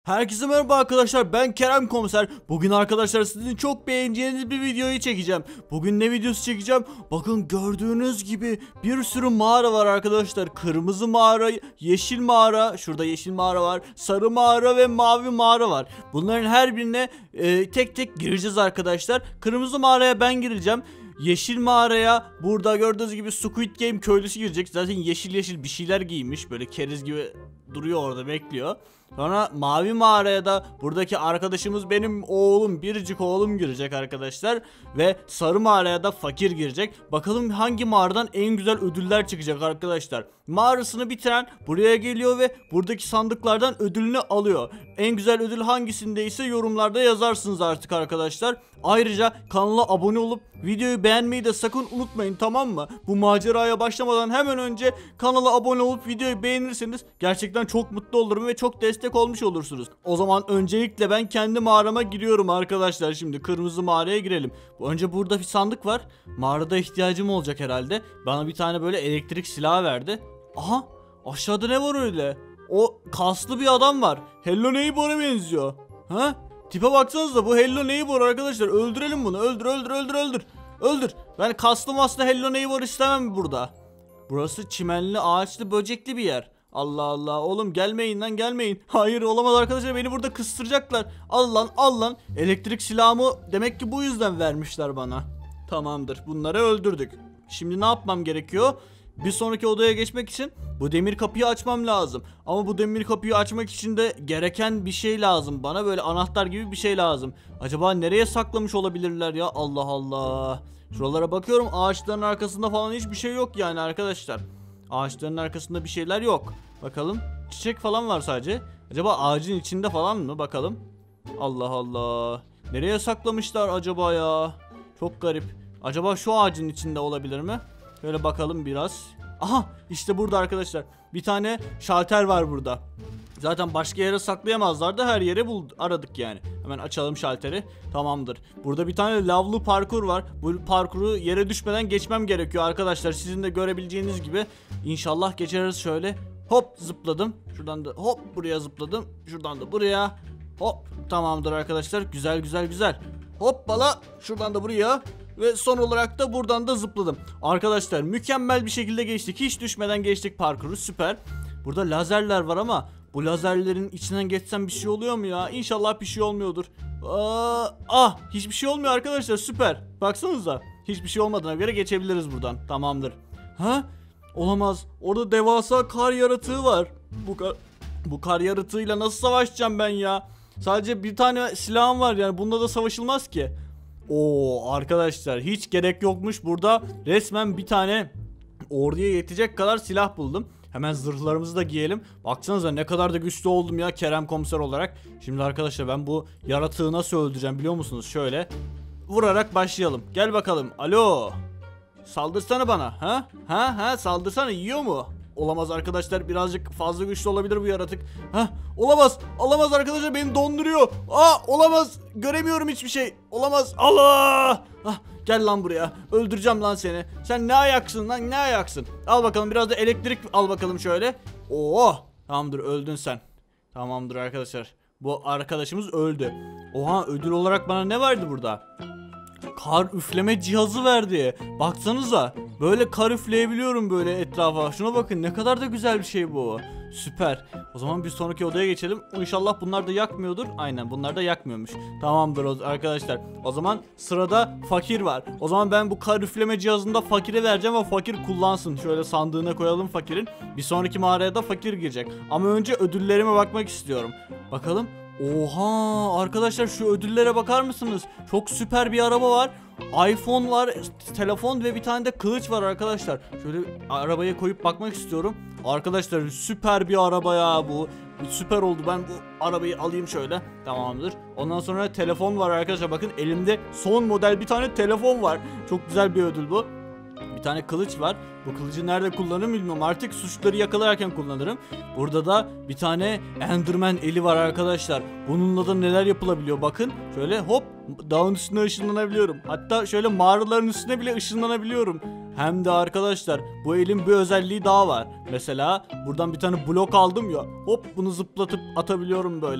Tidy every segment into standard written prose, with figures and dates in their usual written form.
Herkese merhaba arkadaşlar, ben Kerem Komiser. Bugün arkadaşlar sizin çok beğeneceğiniz bir videoyu çekeceğim. Bugün ne videosu çekeceğim? Bakın gördüğünüz gibi bir sürü mağara var arkadaşlar. Kırmızı mağara, yeşil mağara, şurada yeşil mağara var, sarı mağara ve mavi mağara var. Bunların her birine tek tek gireceğiz arkadaşlar. Kırmızı mağaraya ben gireceğim. Yeşil mağaraya burada gördüğünüz gibi Squid Game köylüsü girecek. Zaten yeşil yeşil bir şeyler giymiş, böyle keriz gibi duruyor orada, bekliyor. Sonra mavi mağaraya da buradaki arkadaşımız, benim oğlum, biricik oğlum girecek arkadaşlar. Ve sarı mağaraya da fakir girecek. Bakalım hangi mağaradan en güzel ödüller çıkacak arkadaşlar. Mağarasını bitiren buraya geliyor ve buradaki sandıklardan ödülünü alıyor. En güzel ödül hangisindeyse yorumlarda yazarsınız artık arkadaşlar. Ayrıca kanala abone olup videoyu beğenmeyi de sakın unutmayın, tamam mı? Bu maceraya başlamadan hemen önce kanala abone olup videoyu beğenirseniz gerçekten çok mutlu olurum ve çok destek olmuş olursunuz. O zaman öncelikle ben kendi mağarama giriyorum arkadaşlar. Şimdi kırmızı mağaraya girelim. Önce burada bir sandık var. Mağarada ihtiyacım olacak herhalde. Bana bir tane böyle elektrik silahı verdi. Aha, aşağıda ne var öyle? O kaslı bir adam var. Hello Neighbor'a benziyor. Ha? Tipe baksanıza, bu Hello Neighbor arkadaşlar. Öldürelim bunu. Öldür. Öldür. Ben kaslı maslı Hello Neighbor istemem burada. Burası çimenli, ağaçlı, böcekli bir yer. Allah Allah, oğlum gelmeyin lan, gelmeyin. Hayır, olamaz arkadaşlar, beni burada kıstıracaklar. Al lan. Elektrik silahımı demek ki bu yüzden vermişler bana. Tamamdır, bunları öldürdük. Şimdi ne yapmam gerekiyor? Bir sonraki odaya geçmek için bu demir kapıyı açmam lazım. Ama bu demir kapıyı açmak için de gereken bir şey lazım bana. Böyle anahtar gibi bir şey lazım. Acaba nereye saklamış olabilirler ya? Allah Allah. Şuralara bakıyorum, ağaçların arkasında falan hiçbir şey yok yani arkadaşlar. Ağaçların arkasında bir şeyler yok. Bakalım, çiçek falan var sadece. Acaba ağacın içinde falan mı? Bakalım. Allah Allah. Nereye saklamışlar acaba ya? Çok garip. Acaba şu ağacın içinde olabilir mi? Şöyle bakalım biraz. Aha, işte burada arkadaşlar. Bir tane şalter var burada. Zaten başka yere saklayamazlardı. Her yere aradık yani. Hemen açalım şalteri. Tamamdır. Burada bir tane lavlı parkur var. Bu parkuru yere düşmeden geçmem gerekiyor arkadaşlar. Sizin de görebileceğiniz gibi. İnşallah geçeriz şöyle. Hop, zıpladım. Şuradan da hop buraya zıpladım. Şuradan da buraya. Hop, tamamdır arkadaşlar. Güzel. Hoppala, şuradan da buraya. Ve son olarak da buradan da zıpladım. Arkadaşlar mükemmel bir şekilde geçtik. Hiç düşmeden geçtik parkuru, süper. Burada lazerler var ama bu lazerlerin içinden geçsem bir şey oluyor mu ya? İnşallah bir şey olmuyordur. Hiçbir şey olmuyor arkadaşlar, süper. Baksanıza, hiçbir şey olmadığına göre geçebiliriz buradan. Tamamdır. Ha? Olamaz. Orada devasa kar yaratığı var. Bu kar yaratığıyla nasıl savaşacağım ben ya? Sadece bir tane silahım var yani, bunda da savaşılmaz ki. Oo arkadaşlar, hiç gerek yokmuş, burada resmen bir tane orduya yetecek kadar silah buldum. Hemen zırhlarımızı da giyelim. Baksanıza ne kadar da güçlü oldum ya Kerem Komiser olarak. Şimdi arkadaşlar ben bu yaratığı nasıl öldüreceğim biliyor musunuz? Şöyle vurarak başlayalım. Gel bakalım. Alo. Saldırsana bana. Ha saldırsana, yiyor mu? Olamaz arkadaşlar, birazcık fazla güçlü olabilir bu yaratık. Olamaz arkadaşlar, beni donduruyor. Olamaz, göremiyorum hiçbir şey. Olamaz. Allah. Gel lan buraya, öldüreceğim lan seni. Sen ne ayaksın lan, ne ayaksın? Al bakalım, biraz da elektrik al bakalım şöyle. Oo, tamamdır, öldün sen. Tamamdır arkadaşlar, bu arkadaşımız öldü. Oha, ödül olarak bana ne verdi burada? Kar üfleme cihazı verdi. Baksanıza, böyle kar üfleyebiliyorum böyle etrafa. Şuna bakın, ne kadar da güzel bir şey bu. Süper. O zaman bir sonraki odaya geçelim. İnşallah bunlar da yakmıyordur. Aynen, bunlar da yakmıyormuş. Tamamdır arkadaşlar. O zaman sırada fakir var. O zaman ben bu kar üfleme cihazını da fakire vereceğim ve fakir kullansın. Şöyle sandığına koyalım fakirin. Bir sonraki mağaraya da fakir girecek. Ama önce ödüllerime bakmak istiyorum. Bakalım. Oha arkadaşlar, şu ödüllere bakar mısınız? Çok süper bir araba var. iPhone var, telefon ve bir tane de kılıç var arkadaşlar. Şöyle arabaya koyup bakmak istiyorum. Arkadaşlar süper bir araba ya bu. Süper oldu, ben bu arabayı alayım şöyle. Tamamdır. Ondan sonra telefon var arkadaşlar, bakın elimde son model bir tane telefon var. Çok güzel bir ödül bu. Bir tane kılıç var. Bu kılıcı nerede kullanırım bilmiyorum. Artık suçları yakalarken kullanırım. Burada da bir tane Enderman eli var arkadaşlar. Bununla da neler yapılabiliyor bakın. Şöyle hop, dağın üstüne ışınlanabiliyorum. Hatta şöyle mağaraların üstüne bile ışınlanabiliyorum. Hem de arkadaşlar bu elin bir özelliği daha var. Mesela buradan bir tane blok aldım ya. Hop, bunu zıplatıp atabiliyorum böyle.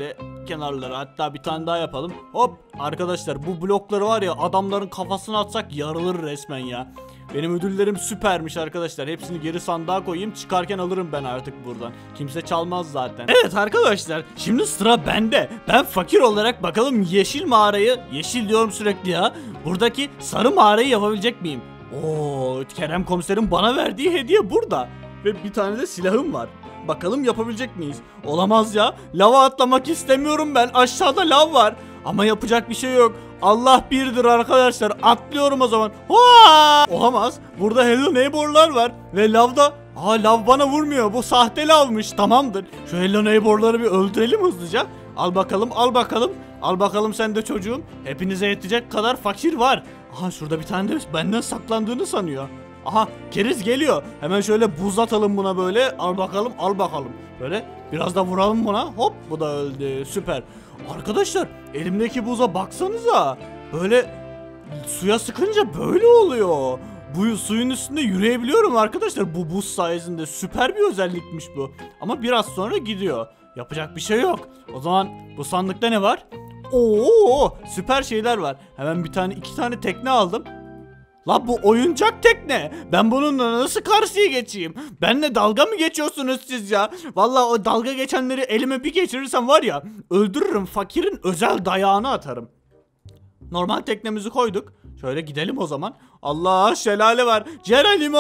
kenarları. Hatta bir tane daha yapalım. Hop arkadaşlar, bu blokları var ya, adamların kafasına atsak yarılır resmen ya. Benim ödüllerim süpermiş arkadaşlar. Hepsini geri sandığa koyayım. Çıkarken alırım ben artık buradan. Kimse çalmaz zaten. Evet arkadaşlar, şimdi sıra bende. Ben fakir olarak bakalım yeşil mağarayı, yeşil diyorum sürekli ya, buradaki sarı mağarayı yapabilecek miyim? Oo, Kerem komiserin bana verdiği hediye burada. Ve bir tane de silahım var. Bakalım yapabilecek miyiz? Olamaz ya. Lava atlamak istemiyorum ben. Aşağıda lav var. Ama yapacak bir şey yok. Allah birdir arkadaşlar. Atlıyorum o zaman. Hoa! Olamaz. Burada Hello Neighbor'lar var. Ve lavda... lav bana vurmuyor. Bu sahte lavmış. Tamamdır. Şu Hello Neighbor'ları bir öldürelim hızlıca. Al bakalım, al bakalım. Al bakalım sen de çocuğum. Hepinize yetecek kadar fakir var. Aha, şurada bir tane de benden saklandığını sanıyor. Aha, keriz geliyor. Hemen şöyle buz atalım buna böyle. Al bakalım, al bakalım. Böyle biraz da vuralım buna. Hop, bu da öldü. Süper. Arkadaşlar, elimdeki buza baksanıza. Böyle suya sıkınca böyle oluyor. Bu suyun üstünde yürüyebiliyorum arkadaşlar. Bu buz sayesinde süper bir özellikmiş bu. Ama biraz sonra gidiyor. Yapacak bir şey yok. O zaman bu sandıkta ne var? Oo, süper şeyler var. Hemen iki tane tekne aldım. La bu oyuncak tekne. Ben bununla nasıl karşıya geçeyim? Benle dalga mı geçiyorsunuz siz ya? Vallahi o dalga geçenleri elime bir geçirirsem var ya, öldürürüm, fakirin özel dayağını atarım. Normal teknemizi koyduk. Şöyle gidelim o zaman. Allah, şelale var. Geronimo!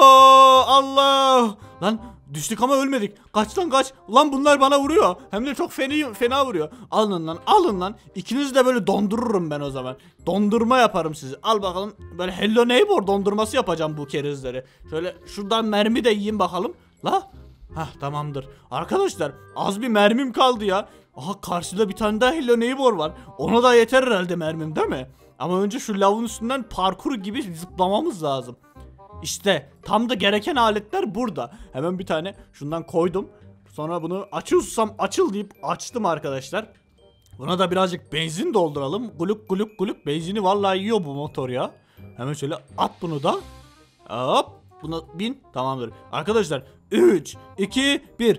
Allah! Lan düştük ama ölmedik. Kaç lan kaç. Ulan bunlar bana vuruyor. Hem de çok fena vuruyor. Alın lan, alın lan. İkinizi de böyle dondururum ben o zaman. Dondurma yaparım sizi. Al bakalım. Böyle Hello Neighbor dondurması yapacağım bu kerizleri. Şöyle şuradan mermi de yiyeyim bakalım. La. Hah, tamamdır. Arkadaşlar, az bir mermim kaldı ya. Aha, karşıda bir tane daha Hello Neighbor var. Ona da yeter herhalde mermim, değil mi? Ama önce şu lavın üstünden parkur gibi zıplamamız lazım. İşte tam da gereken aletler burada. Hemen bir tane şundan koydum. Sonra bunu açılsam açıl deyip açtım arkadaşlar. Buna da birazcık benzin dolduralım. Guluk guluk guluk, benzini vallahi yiyor bu motor ya. Hemen şöyle at bunu da. Hop, buna bin, tamamdır. Arkadaşlar 3, 2, 1.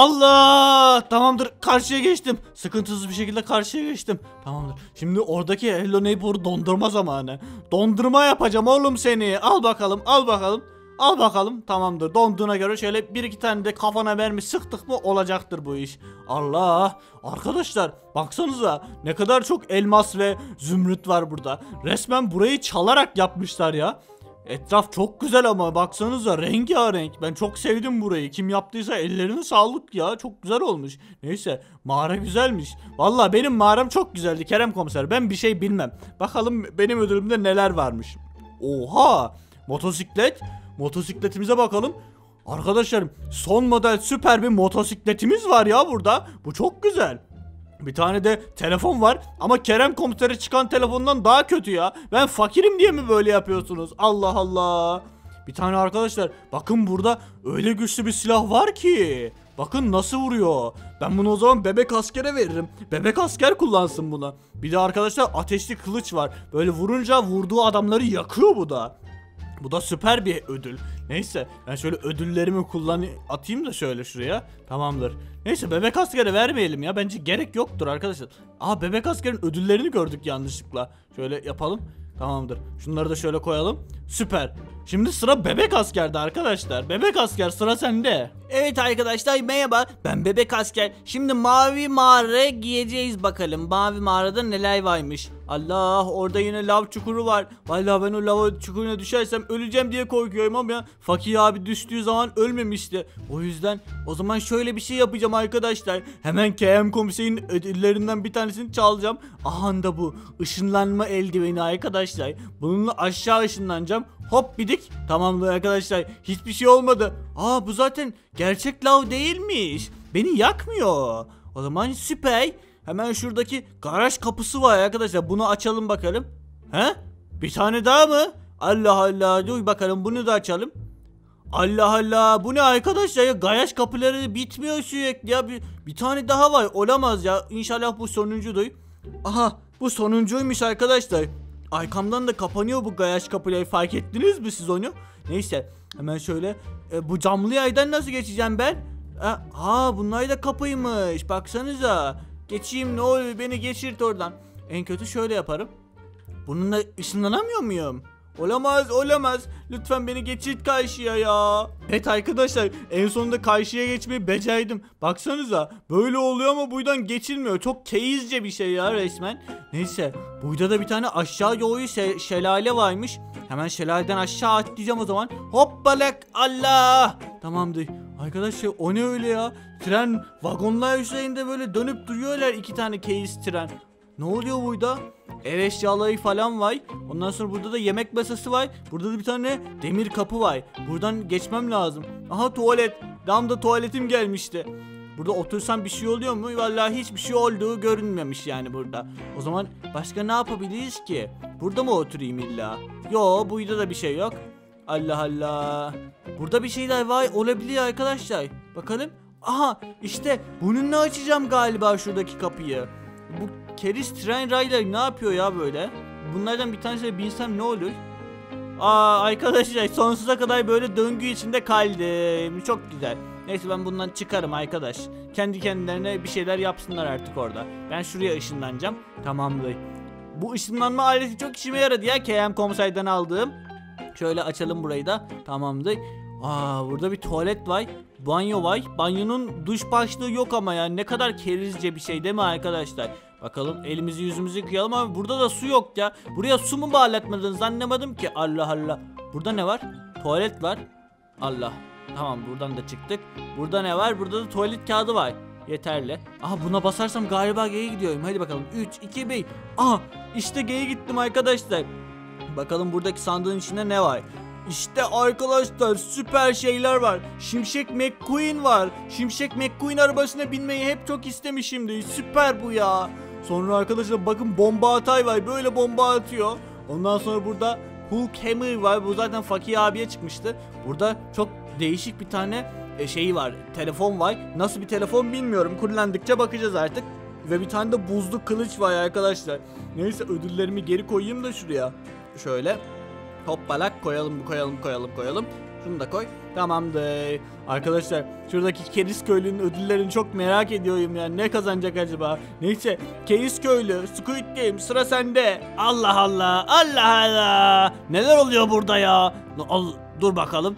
Allah! Tamamdır, karşıya geçtim. Sıkıntısız bir şekilde karşıya geçtim. Tamamdır. Şimdi oradaki Hello Neighbor'u dondurma zamanı. Dondurma yapacağım oğlum seni. Al bakalım, al bakalım. Al bakalım, tamamdır. Donduğuna göre şöyle bir iki tane de kafana mermi sıktık mı olacaktır bu iş. Allah! Arkadaşlar baksanıza, ne kadar çok elmas ve zümrüt var burada. Resmen burayı çalarak yapmışlar ya. Etraf çok güzel ama baksanıza, rengarenk. Ben çok sevdim burayı. Kim yaptıysa ellerine sağlık ya. Çok güzel olmuş. Neyse, mağara güzelmiş. Vallahi benim mağaram çok güzeldi Kerem komiser. Ben bir şey bilmem. Bakalım benim ödülümde neler varmış. Oha! Motosiklet. Motosikletimize bakalım. Arkadaşlarım, son model süper bir motosikletimiz var ya burada. Bu çok güzel. Bir tane de telefon var ama Kerem komisere çıkan telefondan daha kötü ya. Ben fakirim diye mi böyle yapıyorsunuz? Allah Allah. Bir tane arkadaşlar, bakın burada öyle güçlü bir silah var ki. Bakın nasıl vuruyor. Ben bunu o zaman bebek askere veririm. Bebek asker kullansın bunu. Bir de arkadaşlar ateşli kılıç var. Böyle vurunca vurduğu adamları yakıyor bu da. Bu da süper bir ödül. Neyse, ben şöyle ödüllerimi atayım da şöyle şuraya. Tamamdır. Neyse, bebek askere vermeyelim ya. Bence gerek yoktur arkadaşlar. Aa, bebek askerin ödüllerini gördük yanlışlıkla. Şöyle yapalım. Tamamdır. Şunları da şöyle koyalım. Süper. Şimdi sıra bebek askerde arkadaşlar. Bebek asker, sıra sende. Evet arkadaşlar, merhaba, ben bebek asker. Şimdi mavi mağaraya giyeceğiz bakalım. Mavi mağarada neler varmış. Allah, orada yine lav çukuru var. Vallahi ben o lava çukuruna düşersem öleceğim diye korkuyorum ama ya, Fakir abi düştüğü zaman ölmemişti. O yüzden o zaman şöyle bir şey yapacağım arkadaşlar. Hemen KM komiserin ödüllerinden bir tanesini çalacağım. Aha da bu ışınlanma eldiveni arkadaşlar. Bununla aşağı ışınlanacağım. Hop bidik. Tamamdır arkadaşlar. Hiçbir şey olmadı. Aa, bu zaten gerçek lav değilmiş. Beni yakmıyor. O zaman süper. Hemen şuradaki garaj kapısı var arkadaşlar. Bunu açalım bakalım. He? Bir tane daha mı? Allah Allah. Dur bakalım, bunu da açalım. Allah Allah. Bu ne arkadaşlar ya? Garaj kapıları bitmiyor sürekli ya. Bir tane daha var. Olamaz ya. İnşallah bu sonuncudur. Aha, bu sonuncuymuş arkadaşlar. Arkamdan da kapanıyor bu garaj kapıları, fark ettiniz mi siz onu? Neyse, hemen şöyle bu camlı yerden nasıl geçeceğim ben? Ha, bunlar da kapıymış, baksanıza. Geçeyim, ne oluyor, beni geçirt oradan. En kötü şöyle yaparım. Bununla ışınlanamıyor muyum? Olamaz, olamaz. Lütfen beni geçirt karşıya ya. Evet arkadaşlar, en sonunda karşıya geçmeyi becerdim. Baksanıza, böyle oluyor ama buradan geçilmiyor. Çok keyizce bir şey ya resmen. Neyse, burada da bir tane aşağı yolu şelale varmış. Hemen şelaleden aşağı atlayacağım o zaman. Hoppalak, Allah. Tamamdır. Arkadaşlar, o ne öyle ya? Tren vagonlar üzerinde böyle dönüp duruyorlar, 2 tane keyiz tren. Ne oluyor burada? Ev eşyaları falan var. Ondan sonra burada da yemek masası var. Burada da bir tane demir kapı var. Buradan geçmem lazım. Aha, tuvalet. Tam da tuvaletim gelmişti. Burada otursam bir şey oluyor mu? Vallahi hiçbir şey olduğu görünmemiş yani burada. O zaman başka ne yapabiliriz ki? Burada mı oturayım illa? Yo, burada da bir şey yok. Allah Allah. Burada bir şeyler var olabilir arkadaşlar. Bakalım. Aha, işte bununla açacağım galiba şuradaki kapıyı. Bu keriz tren rayları ne yapıyor ya böyle? Bunlardan bir tanesine binsem ne olur? Arkadaşlar, sonsuza kadar böyle döngü içinde kaldım. Çok güzel. Neyse, ben bundan çıkarım arkadaş. Kendi kendilerine bir şeyler yapsınlar artık orada. Ben şuraya ışınlanacağım. Tamamdır. Bu ışınlanma aleti çok işime yaradı ya, KM Komiser'den aldığım. Şöyle açalım burayı da. Tamamdır. Burada bir tuvalet var. Banyo var. Banyonun duş başlığı yok ama ya, ne kadar kerizce bir şey değil mi arkadaşlar? Bakalım, elimizi yüzümüzü yıkayalım ama burada da su yok ya. Buraya su mu bağlatmadınız, anlamadım ki. Allah Allah. Burada ne var? Tuvalet var. Allah. Tamam, buradan da çıktık. Burada ne var? Burada da tuvalet kağıdı var. Yeterli. Aha, buna basarsam galiba geri gidiyorum. Hadi bakalım. 3, 2, 1. Aha, işte geri gittim arkadaşlar. Bakalım buradaki sandığın içinde ne var? İşte arkadaşlar, süper şeyler var. Şimşek McQueen var. Şimşek McQueen arabasına binmeyi hep çok istemişimdi. Süper bu ya. Sonra arkadaşlar bakın, bomba atay var. Böyle bomba atıyor. Ondan sonra burada Hulk Hammer var. Bu zaten Fakir abiye çıkmıştı. Burada çok değişik bir tane şeyi var. Telefon var. Nasıl bir telefon bilmiyorum. Kullandıkça bakacağız artık. Ve bir tane de buzlu kılıç var arkadaşlar. Neyse, ödüllerimi geri koyayım da şuraya. Şöyle. Hoppalak, koyalım. Şunu da koy. Tamamdır. Arkadaşlar, şuradaki Keriz Köylü'nün ödüllerini çok merak ediyorum ya. Ne kazanacak acaba? Neyse, Keriz Köylü, Squid Game, sıra sende. Allah Allah. Allah Allah. Neler oluyor burada ya? Dur bakalım.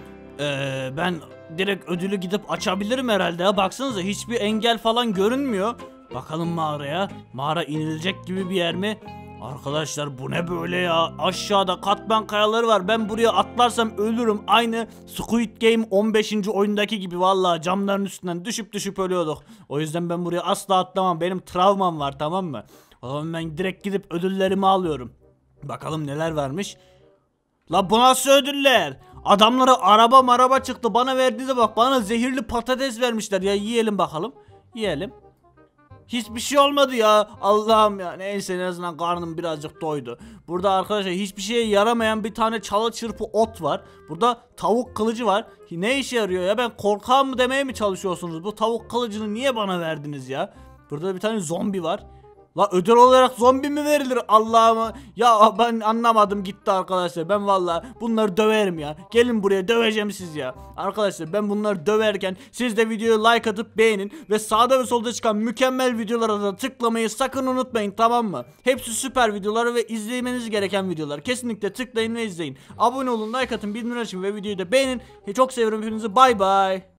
Ben direkt ödülü gidip açabilirim herhalde ya. Baksanıza, hiçbir engel falan görünmüyor. Bakalım mağaraya. Mağara inilecek gibi bir yer mi? Arkadaşlar, bu ne böyle ya? Aşağıda katman kayaları var. Ben buraya atlarsam ölürüm. Aynı Squid Game 15. oyundaki gibi, vallahi camların üstünden düşüp ölüyorduk. O yüzden ben buraya asla atlamam. Benim travmam var, tamam mı? O zaman ben direkt gidip ödüllerimi alıyorum. Bakalım neler varmış. La, bu nasıl ödüller? Adamlara araba çıktı. Bana verdiğinize bak. Bana zehirli patates vermişler ya. Yiyelim bakalım. Yiyelim. Hiçbir şey olmadı ya. Allah'ım ya. Neyse, en azından karnım birazcık doydu. Burada arkadaşlar hiçbir şeye yaramayan bir tane çalı çırpı ot var. Burada tavuk kılıcı var. Ne işe yarıyor ya? Ben korkağım mı demeye mi çalışıyorsunuz? Bu tavuk kılıcını niye bana verdiniz ya? Burada bir tane zombi var. La, ödül olarak zombi mi verilir? Allah'ım ya, ben anlamadım gitti arkadaşlar. Ben vallahi bunları döverim ya. Gelin buraya, döveceğim siz ya. Arkadaşlar, ben bunları döverken siz de videoyu like atıp beğenin ve sağda ve solda çıkan mükemmel videolara da tıklamayı sakın unutmayın, tamam mı? Hepsi süper videolar ve izlemeniz gereken videolar. Kesinlikle tıklayın ve izleyin. Abone olun, like atın, bildirim açın ve videoyu da beğenin. Çok seviyorum hepinizi. Bay bay.